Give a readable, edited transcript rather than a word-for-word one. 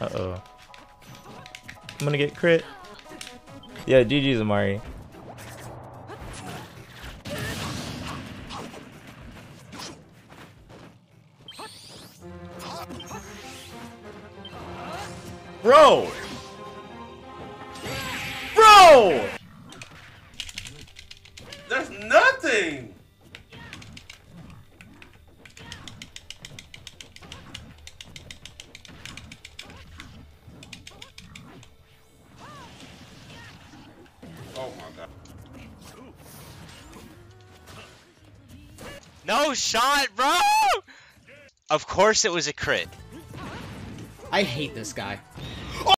Uh-oh. I'm gonna get crit. Yeah, GG's Amari. Bro! Bro! That's nothing! Oh my god. No shot, bro! Of course it was a crit. I hate this guy.